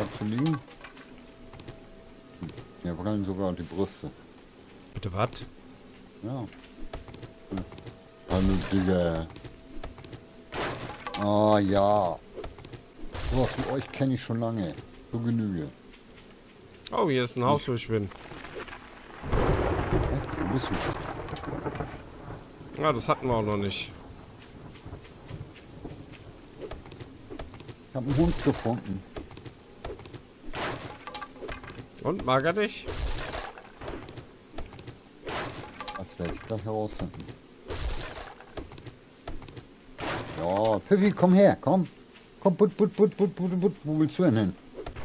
zu liegen. Hier brennen sogar die Brüste. Bitte was? Ja. Hallo, Digga. Ah, ja. Sowas wie euch kenne ich schon lange. Zu Genüge. Oh, hier ist ein Haus, wo ich bin. Echt? Wo bist du? Ja, das hatten wir auch noch nicht. Ich habe einen Hund gefunden. Und, mag er dich? Das werde ich gleich herausfinden. Ja, Pfiffi, komm her, komm. Komm, put. Wo willst du denn hin?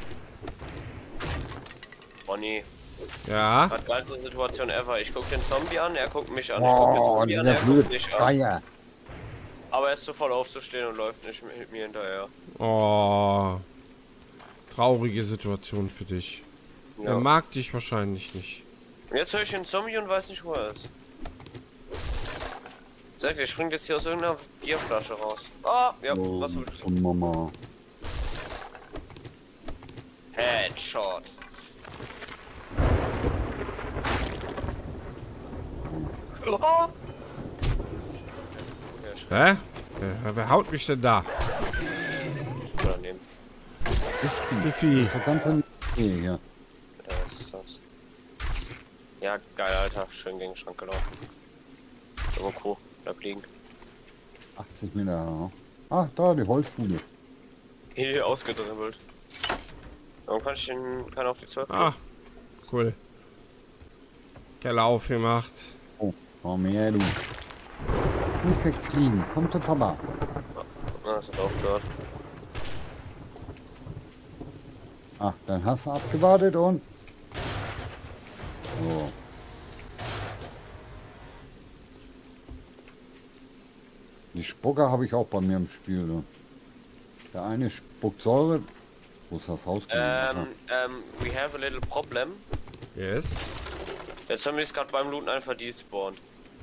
Bonnie, Ja. hat geilste Situation ever. Ich guck den Zombie an, er guckt mich an, ich guck den Oh, Zombie an, der er blöde guckt mich an. Dreier. Aber er ist zu voll aufzustehen und läuft nicht mit mir hinterher. Oh. Traurige Situation für dich. Er Ja. mag dich wahrscheinlich nicht. Und jetzt höre ich den Zombie und weiß nicht, wo er ist. Sag, der springt jetzt hier aus irgendeiner Bierflasche raus. Ah, ja, Oh, was willst du? und Mama. Headshot. Oh. Hä? Wer haut mich denn da? Daneben. Pfiffi. Das ganze Nähe hier. Ja, was ist das? Ja, geil, Alter. Schön gegen den Schrank gelaufen. Junge Kuh, bleib liegen. 80 Meter. Ja. Ach, da, die Holzbude. Hier ausgedribbelt. Warum kann ich den keiner auf die 12 gehen? Ah, cool. Keller aufgemacht. Oh, komm her, du. Nicht wegfliegen. Komm zu Papa. Ah, das hat aufgehört. Ach, dann hast du abgewartet und... So. Die Spucker habe ich auch bei mir im Spiel. Ne? Der eine spuckt Säure. Wo ist das Haus? We have a little problem. Yes. Der Zombie ist gerade beim Looten einfach despawned.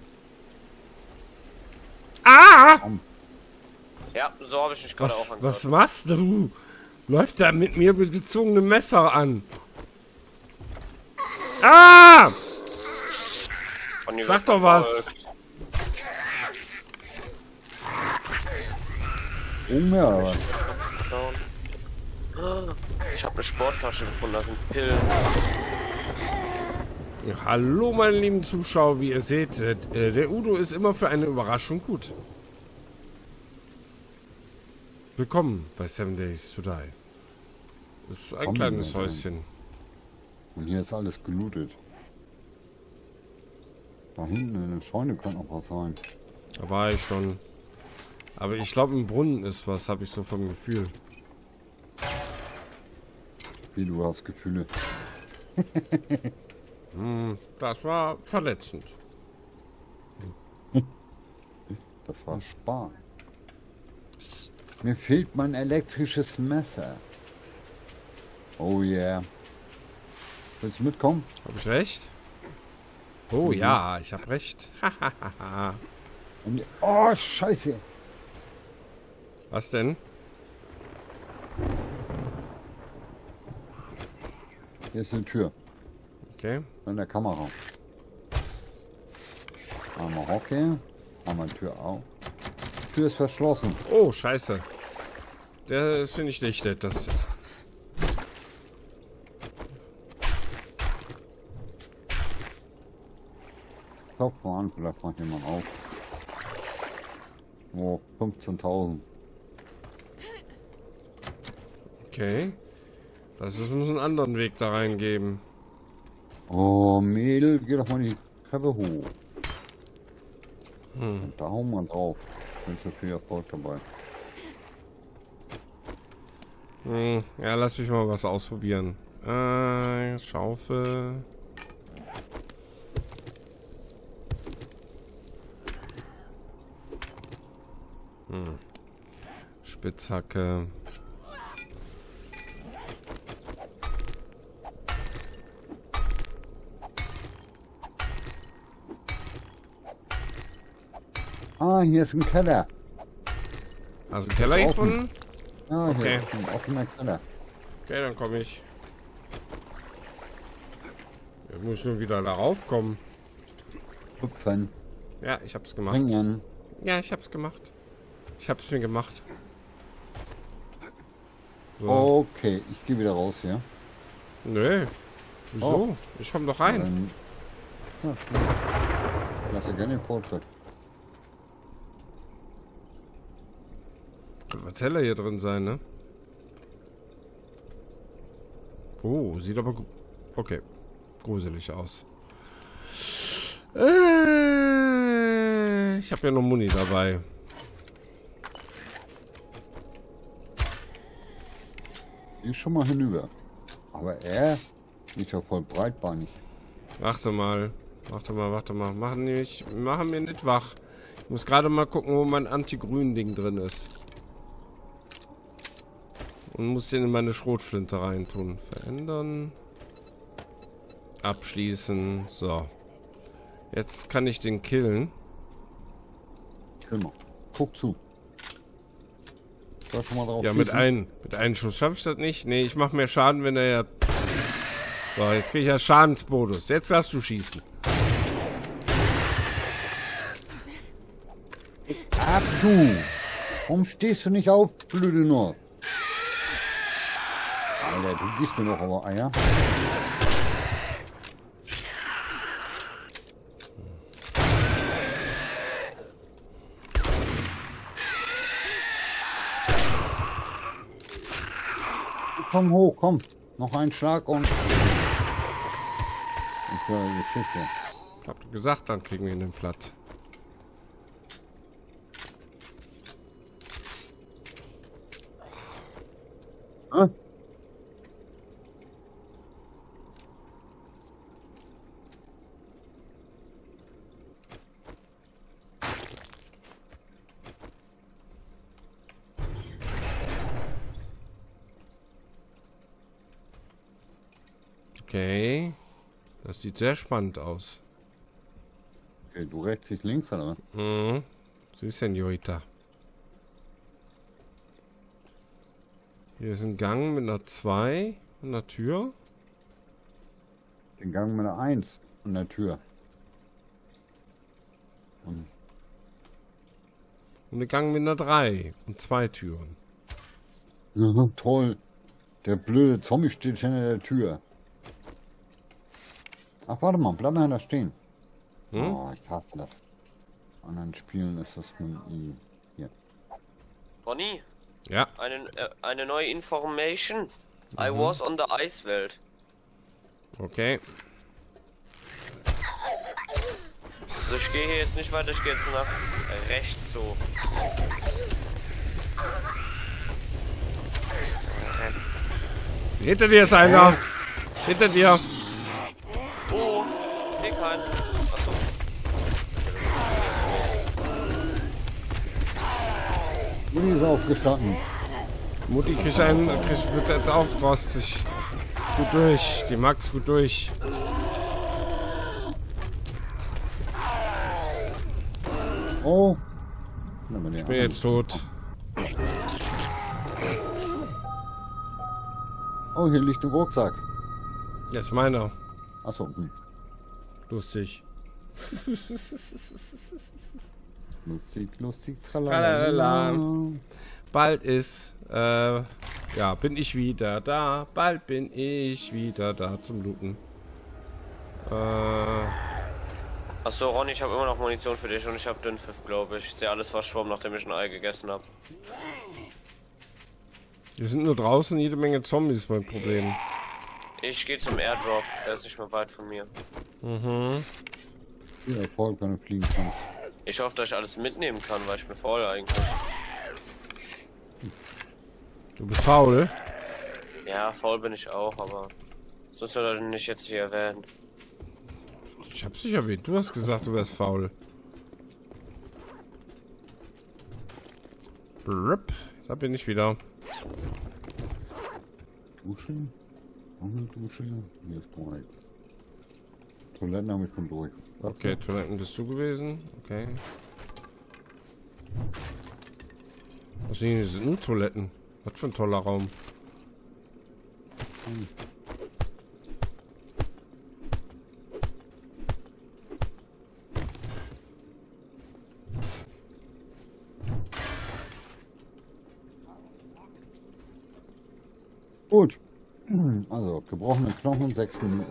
Ah! Ja, so habe ich mich gerade auch angehört. Was machst du? Läuft er mit mir mit gezogenem Messer an? Ah! Von Sag doch was. Junge, aber... Ich habe eine Sporttasche gefunden, da sind Pillen. Hallo meine lieben Zuschauer, wie ihr seht, der Udo ist immer für eine Überraschung gut. Willkommen bei 7 Days to Die. Das ist ein Zombie, kleines Alter. Häuschen. Und hier ist alles gelootet. Da hinten in der Scheune kann auch was sein. Da war ich schon. Aber ich glaube im Brunnen ist was, habe ich so vom Gefühl. Wie du hast Gefühle. Das war verletzend. Das war Spaß. Mir fehlt mein elektrisches Messer. Oh yeah. Willst du mitkommen? Habe ich recht? Oh ja, ich habe recht. Oh, scheiße. Was denn? Hier ist eine Tür. Okay. In der Kamera. Einmal Hocke. Einmal Tür auf. Tür ist verschlossen. Oh, scheiße. Das finde ich nicht nett. Das... Klopf mal an, vielleicht macht jemand auf. Oh, 15.000. Okay. Das ist, muss einen anderen Weg da reingeben. Oh, Mädel, geh doch mal die Treppe hoch. Und da hauen wir drauf. Ich wünsche viel Erfolg dabei. Ja, lass mich mal was ausprobieren. Schaufel. Spitzhacke. Ah, hier ist ein Keller. Hast du einen Keller Offen. gefunden? Ja, hier Okay. ist ein offener Keller. Okay, dann komme ich. Jetzt muss ich nur wieder darauf kommen. Hüpfen. Ja, ich hab's gemacht. Bringen. Ja, ich hab's gemacht. Ich hab's mir gemacht. So. Okay, ich gehe wieder raus hier. Nö. Wieso? Oh. Ich komm doch rein. Ja, lasse gerne den Vortritt. Wird heller hier drin sein, ne? Oh, sieht aber okay. Gruselig aus. Ich habe ja noch Muni dabei. Die ist schon mal hinüber. Aber er ist ja voll breitbeinig. Warte mal. Warte mal. Machen wir nicht wach. Ich muss gerade mal gucken, wo mein Anti-Grün-Ding drin ist. Und muss den in meine Schrotflinte reintun. Verändern. Abschließen. So. Jetzt kann ich den killen. Immer. Guck zu. Da schon mal drauf Ja, mit einem Schuss schaffe ich das nicht. Nee, ich mache mehr Schaden, wenn er ja... So, jetzt kriege ich ja Schadensbonus. Jetzt darfst du schießen. Ab du! Warum stehst du nicht auf, blöde Nord? Alter, du gibst mir noch aber Eier. Komm hoch, komm. Noch ein Schlag und... Ich höre Geschichte. Hab du gesagt, dann kriegen wir ihn platt. Ah. Okay. Das sieht sehr spannend aus. Okay, du rechts, ich links, oder? Mhm. Sie, Senorita. Hier ist ein Gang mit einer 2 und einer Tür. Den Gang mit einer 1 an der Tür. Und Und ein Gang mit einer 3 und 2 Türen. toll. Der blöde Zombie steht hinter der Tür. Ach, warte mal, bleib mal da stehen. Hm? Oh, ich hasse das. In anderen Spielen ist das mit dem I. Hier. Bonnie, Ja. eine neue Information. I was on the Eiswelt. Okay. Also ich gehe hier jetzt nicht weiter, ich gehe jetzt nach rechts so. Hinter dir ist einer. Hinter dir. Oh, ich sehe keinen. Achso. Mutti ist aufgestanden. Mutti wird jetzt auch frostig. Gut durch. Die mag's gut durch. Oh. Ich bin jetzt tot. Oh, hier liegt ein Rucksack. Jetzt meiner. Achso. Lustig. Lustig, lustig, Tralalala. tralala. Bald ist, ja, bin ich wieder da. Bald bin ich wieder da zum Looten. Achso, Ronny, ich habe immer noch Munition für dich und ich habe Dünnpfiff, glaube ich. Ich sehe alles verschwommen, nachdem ich ein Ei gegessen habe. Wir sind nur draußen, jede Menge Zombies, mein Problem. Ich gehe zum Airdrop, der ist nicht mehr weit von mir. Mhm. Ja, voll keine fliegen kann. Ich hoffe, dass ich alles mitnehmen kann, weil ich bin voll eigentlich. Du bist faul? Ja, faul bin ich auch, aber das muss ja nicht jetzt hier erwähnen. Ich hab's nicht erwähnt. Du hast gesagt, du wärst faul. Brrp. Da bin ich wieder. Dusche? Noch eine Dusche? Hier ist korrekt. Toiletten habe ich schon durch. Okay, Toiletten bist du gewesen. Okay. Was sind nur Toiletten? Was für ein toller Raum. Gut. Also, gebrochene Knochen, 6 Minuten.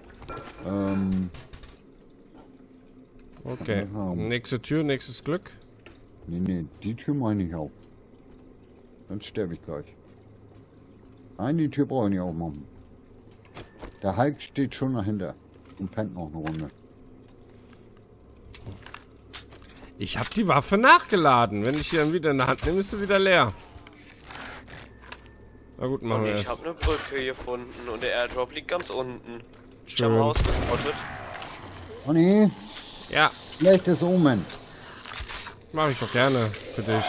Okay. haben. Nächste Tür, nächstes Glück. Nee, die Tür mache ich nicht auf. Dann sterbe ich gleich. Nein, die Tür brauche ich nicht aufmachen. Der Hulk steht schon dahinter und pennt noch eine Runde. Ich habe die Waffe nachgeladen. Wenn ich die dann wieder in der Hand nehme, ist sie wieder leer. Na gut, machen Und wir ich erst. habe eine Brücke gefunden und der Airdrop liegt ganz unten. Ich Schön. habe Haus gespottet. Oh nee, Ja, schlechtes Omen. mache ich doch gerne für dich.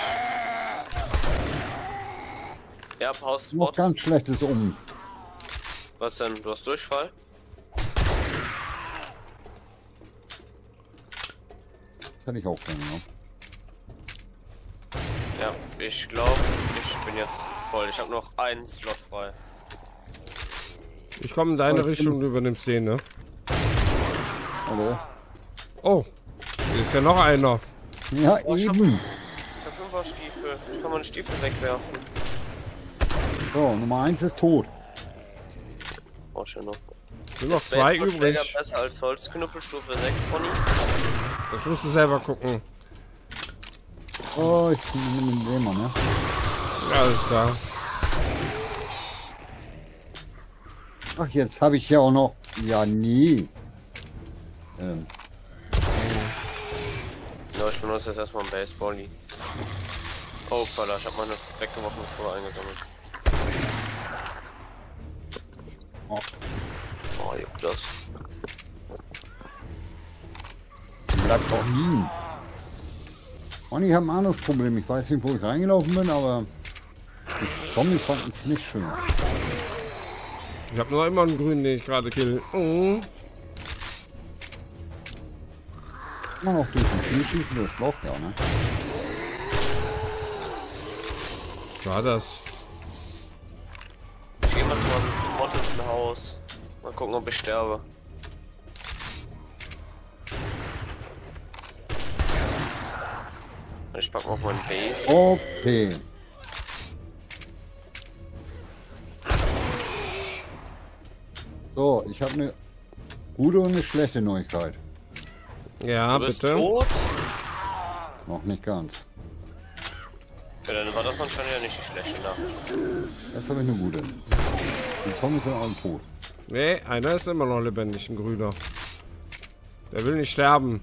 Ja, Haus Noch spot. ganz schlechtes Omen. Was denn? Du hast Durchfall? Das hätte ich auch gerne, ne? Ja, ich glaube, ich bin jetzt voll. Ich habe noch einen Slot frei. Ich komme in deine Oh, ich Richtung, bin- du übernimmst den, ne? Oder? Oh, hier ist ja noch einer. Ja, Oh, ich hab- eben. Ich habe 5er Stiefel. Ich kann meine Stiefel wegwerfen. So, Nummer 1 ist tot. Oh, schön noch. Sind noch zwei Baseballschläger übrig. besser als Holzknüppel, Stufe 6, Pony. Das musst du selber gucken. Oh, ich nehme den Gamer, ne? Ja, alles klar. Ach, jetzt habe ich ja auch noch... Ja, nie. Ja, ich benutze jetzt erstmal einen Baseballi. Oh, Falla, ich habe meine weggeworfene Spur eingesammelt. Oh, juckt das. Bleibt doch liegen. Und ich habe ein anderes Problem. Ich weiß nicht, wo ich reingelaufen bin, aber die Zombies fanden es nicht schön. Ich habe nur immer einen grünen, den ich gerade kill. Oh. Immer noch durch den Knie schießen, das läuft ja, ne? Was war das? Ich gehe mal zu meinem gespotteten Haus. Mal gucken, ob ich sterbe. Ich pack mal auf meinen Base. Okay. So, ich habe eine gute und eine schlechte Neuigkeit. Ja, Du bist bitte. tot? Noch nicht ganz. Ja, dann war das anscheinend ja nicht die schlechte Nachricht. Jetzt habe ich eine gute. Die Zombies sind alle tot. Nee, einer ist immer noch lebendig, ein grüner. Der will nicht sterben.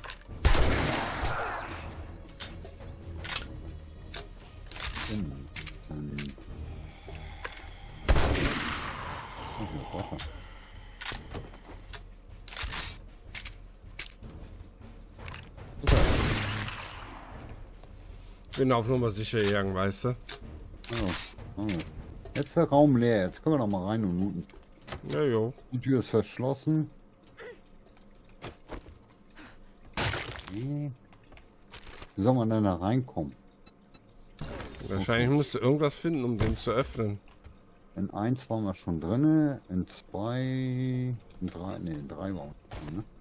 Bin auf Nummer sicher gegangen, weißt du? Oh. Jetzt ist der Raum leer. Jetzt können wir noch mal rein und looten. Ja, jo. Die Tür ist verschlossen. Wie soll man denn da reinkommen? Wahrscheinlich musst du irgendwas finden, um den zu öffnen. In 1 waren wir schon drinne, in 2, in 3, ne, in 3 waren wir schon, ne?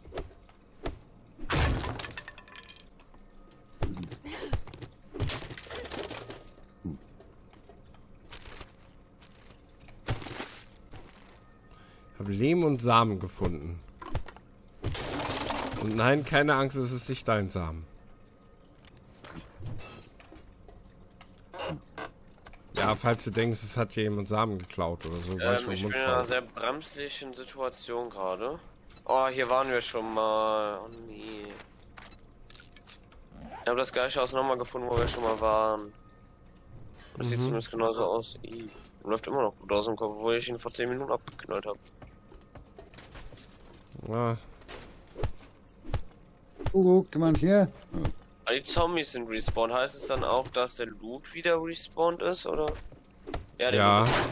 Ich habe Lehm und Samen gefunden. Und nein, keine Angst, es ist nicht dein Samen. Ja, falls du denkst, es hat hier jemand Samen geklaut oder so. war Ich bin in einer sehr bremslichen Situation gerade. Oh, hier waren wir schon mal. Oh nee. Ich habe das gleiche Haus nochmal gefunden, wo wir schon mal waren. Das sieht zumindest genauso aus. Läuft immer noch gut aus dem Kopf, wo ich ihn vor 10 Minuten abgeknallt habe. Ja, Guck jemand hier? Aber die Zombies sind respawned. Heißt es dann auch, dass der Loot wieder respawned ist, oder? Ja, der ja. Loot ist-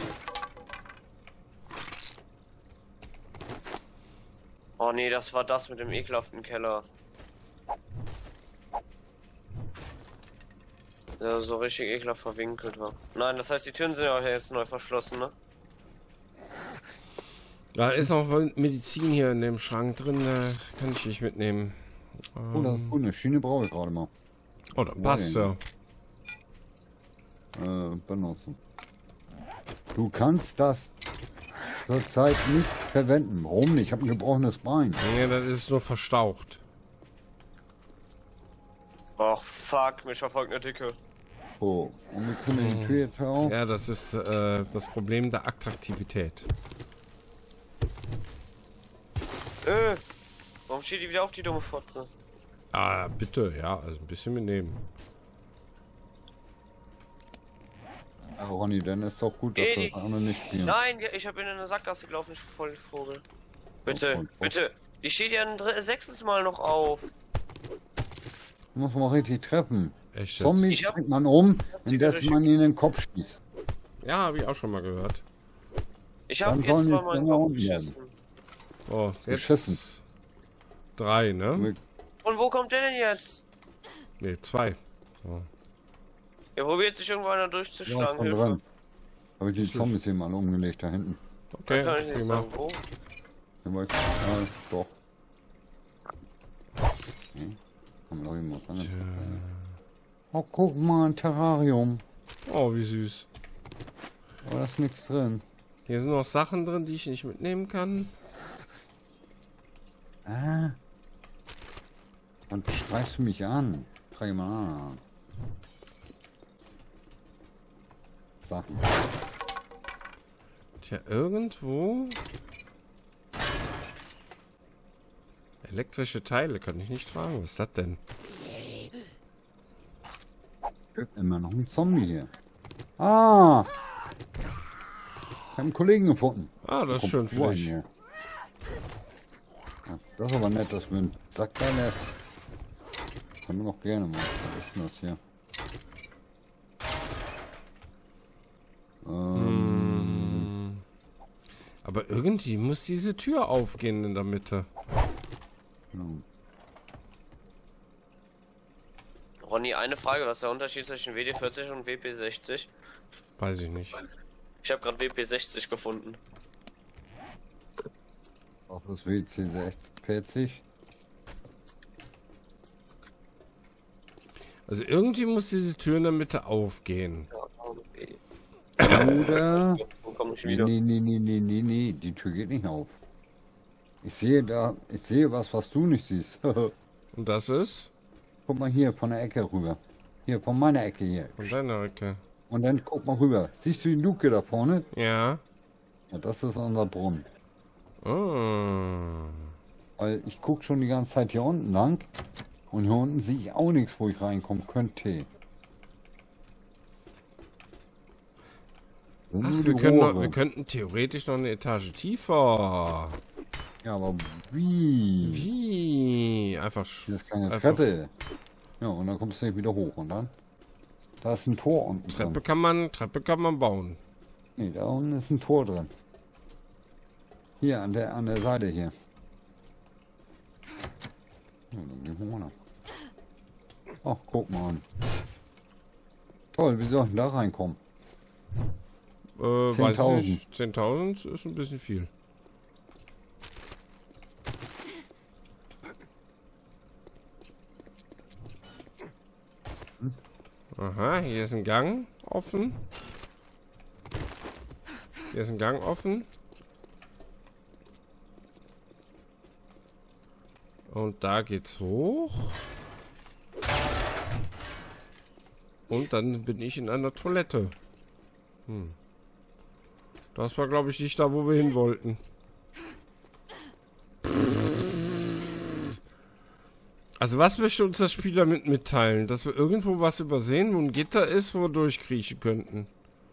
Oh nee, das war das mit dem ekelhaften Keller. Der so richtig ekelhaft verwinkelt war. Nein, das heißt, die Türen sind ja auch jetzt neu verschlossen, ne? Da ist noch Medizin hier in dem Schrank drin, kann ich nicht mitnehmen. Oh, das ist gut. Eine Schiene brauche ich gerade mal. Oh, das passt ja. Benutzen. Du kannst das zurzeit nicht verwenden. Warum nicht? Ich habe ein gebrochenes Bein. Nee, das ist nur verstaucht. Och, fuck, mich verfolgt eine Dicke. So, und wir können die Tür jetzt auf. Ja, das ist das Problem der Attraktivität. Warum steht die wieder auf, die dumme Fotze? Ah, bitte, ja, also ein bisschen mitnehmen. Ja, Ronny, dann ist doch gut, dass wir das andere nicht spielen. Nein, ich habe in eine Sackgasse gelaufen, ich voll Vogel. Bitte, bitte. Die steht ja ein sechstes Mal noch auf. Muss man richtig treffen. Echt jetzt? Zombies bringt man um, indem man ihn in den Kopf schießt. Ja, habe ich auch schon mal gehört. Ich habe Dann jetzt sollen mal die meinen Dinger Kopf unten bleiben. geschissen. Oh, jetzt Beschissen. 3, ne? Und wo kommt der denn jetzt? Ne, 2. So. Er probiert sich irgendwo einer Ja, durchzuschlagen. von Hilfe. dran. Habe ich die Zombies hier mal umgelegt da hinten. Okay, Kann ich nicht prima. sagen, wo. Ja, weil doch. Okay. Komm, Leute, muss an. Oh, guck mal, ein Terrarium. Oh, wie süß. Aber da ist nichts drin. Hier sind noch Sachen drin, die ich nicht mitnehmen kann. Ah. Und schreist du mich an? Schreib mal an. Sachen. Tja, irgendwo... Elektrische Teile kann ich nicht tragen. Was ist das denn? Immer noch ein Zombie hier. Ah! Ich habe einen Kollegen gefunden. Ah, das ist schön für dich. Ja, das ist aber nett, dass wir einen Sack da lässt. Können wir noch gerne machen. Was ist denn das hier? Aber irgendwie muss diese Tür aufgehen in der Mitte. Genau. Ronny, eine Frage, was ist der Unterschied zwischen WD-40 und WP-60? Weiß ich nicht. Ich habe gerade WP-60 gefunden. Auch das WC40. Also irgendwie muss diese Tür in der Mitte aufgehen. Oder? Wo komme ich Nee, wieder? nee, die Tür geht nicht auf. Ich sehe was du nicht siehst. Und das ist? Guck mal hier von der Ecke rüber. Hier, von meiner Ecke hier. Von deiner Ecke. Und dann guck mal rüber. Siehst du die Luke da vorne? Ja. Ja, das ist unser Brunnen. Oh. Weil ich guck schon die ganze Zeit hier unten lang. Und hier unten sehe ich auch nichts, wo ich reinkommen könnte. Ach, wir könnten theoretisch noch eine Etage tiefer. Ja, aber wie? Wie? Einfach Hier ist keine einfach- Treppe. Ja, und dann kommst du nicht wieder hoch. Und dann? Da ist ein Tor unten Treppe drin. kann man bauen. Nee, da unten ist ein Tor drin. Hier, an der Seite hier. Ja, dann gehen wir mal nach. Ach, guck mal an. Toll, wie soll ich denn da reinkommen? Weiß 10.000. nicht. 10.000 ist ein bisschen viel. Aha, hier ist ein Gang offen. Hier ist ein Gang offen. Und da geht's hoch. Und dann bin ich in einer Toilette. Das war, glaube ich, nicht da, wo wir hin wollten. Also was möchte uns das Spiel damit mitteilen? Dass wir irgendwo was übersehen, wo ein Gitter ist, wo wir durchkriechen könnten.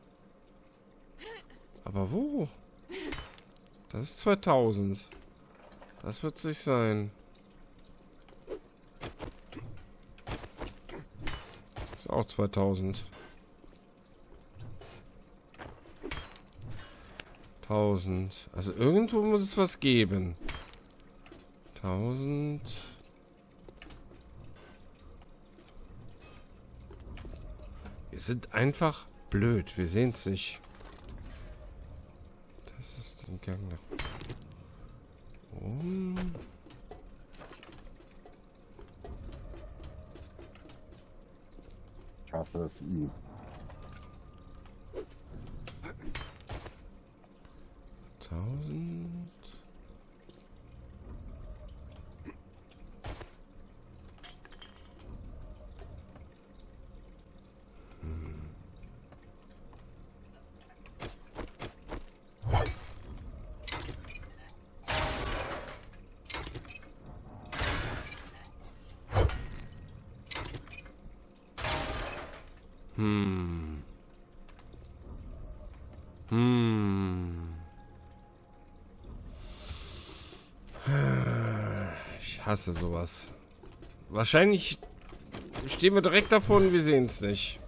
Aber wo? Das ist 2000. Das wird sich sein. Das ist auch 2000. 1000. Also irgendwo muss es was geben. 1000. Wir sind einfach blöd. Wir sehen es nicht. Das ist den Gang nach. Warum? Ich hasse das I. Ich hasse sowas. Wahrscheinlich stehen wir direkt davor und wir sehen es nicht.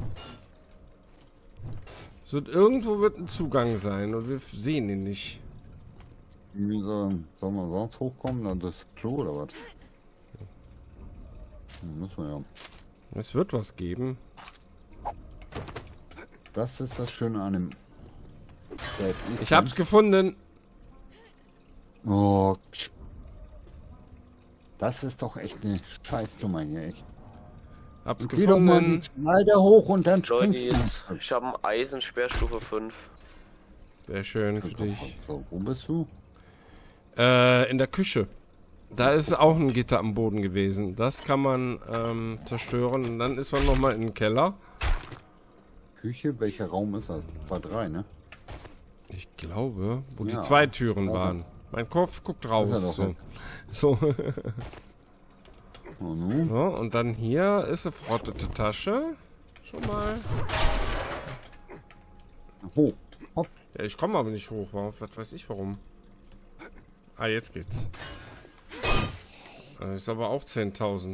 Irgendwo wird ein Zugang sein und wir sehen ihn nicht. Wie soll man sonst hochkommen? Dann das Klo oder was? Müssen wir ja. Es wird was geben. Das ist das Schöne an dem Dead Island. Ich hab's gefunden. Oh, das ist doch echt eine Scheißnummer hier, echt. Hab's Geh doch mal die gefunden. Schneider hoch und dann Leute, springst du. ich habe ein Eisensperrstufe 5. Sehr schön für dich. So, wo bist du? In der Küche. Da ist auch ein Gitter am Boden gewesen. Das kann man zerstören. Und dann ist man nochmal in den Keller. Küche? Welcher Raum ist das? War 3, ne? Ich glaube, wo die Ja, 2 Türen also. waren. Mein Kopf guckt Ist er raus. doch So. So. Oh, nun. So. Und dann hier ist eine verrottete Tasche. Schon mal. Hoch. Hopp. Ja, ich komme aber nicht hoch. Warum? Was weiß ich warum. Ah, jetzt geht's. Das ist aber auch 10.000.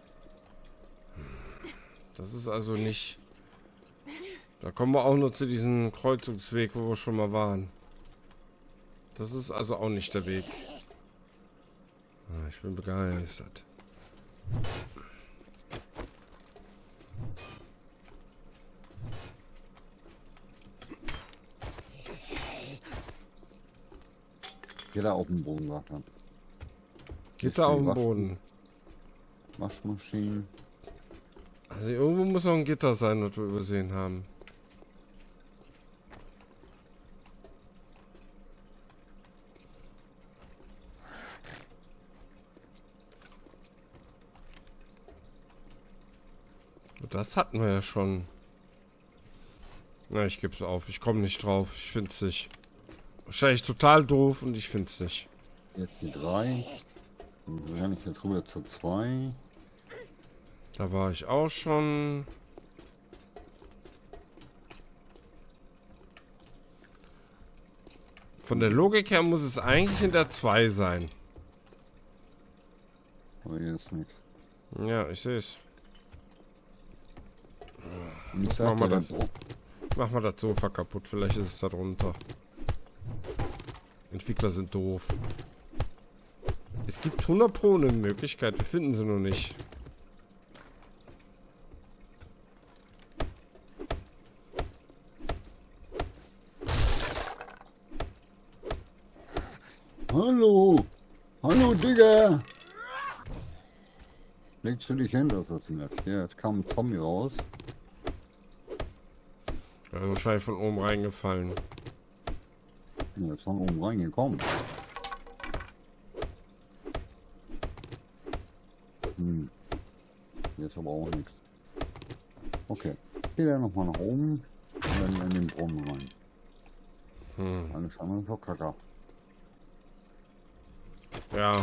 Das ist also nicht... Da kommen wir auch nur zu diesem Kreuzungsweg, wo wir schon mal waren. Das ist also auch nicht der Weg. Ah, ich bin begeistert. Geh da auf den Boden, sagt er. Geht da auf dem Boden. Waschmaschinen. Also irgendwo muss noch ein Gitter sein, was wir übersehen haben. Das hatten wir ja schon. Na, ich geb's auf. Ich komme nicht drauf. Ich find's nicht. Wahrscheinlich total doof und ich find's nicht. Jetzt die 3. Dann renne ich jetzt rüber zur 2. Da war ich auch schon. Von der Logik her muss es eigentlich in der 2 sein. Aber hier ist nichts. Ja, ich sehe es. Und ich Mach sag mal dir das. dann so. Mach mal das Sofa kaputt. Vielleicht ist es da drunter. Entwickler sind doof. Es gibt 100 Pro eine Möglichkeit. Wir finden sie nur nicht. Hallo! Hallo, Digga! Legst du dich hin, das ist nicht. Ja, jetzt kam Tommy raus. Ja, wahrscheinlich von oben reingefallen. Ja, ist von oben reingekommen. Jetzt aber auch nichts. Okay. Geh dann nochmal nach oben und dann in den Brunnen rein. Alles andere ist doch Kacke. Ja.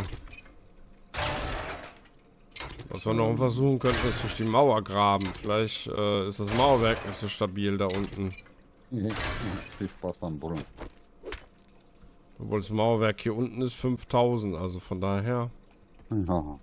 Was wir noch versuchen könnten, ist durch die Mauer graben. Vielleicht ist das Mauerwerk nicht so stabil da unten. Viel Spaß beim Brunnen. Obwohl das Mauerwerk hier unten ist 5000, also von daher. Ja.